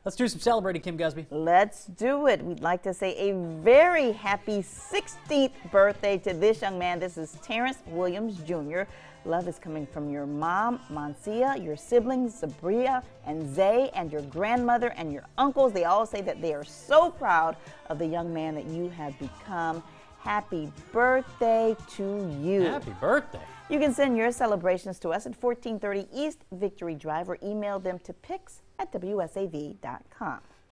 Let's do some celebrating, Kim Gusby. Let's do it. We'd like to say a very happy 16th birthday to this young man. This is Terrence Williams Jr. Love is coming from your mom, Mancia, your siblings, Sabria and Zay, and your grandmother and your uncles. They all say that they are so proud of the young man that you have become. Happy birthday to you. Happy birthday. You can send your celebrations to us at 1430 East Victory Drive or email them to pics@wsav.com.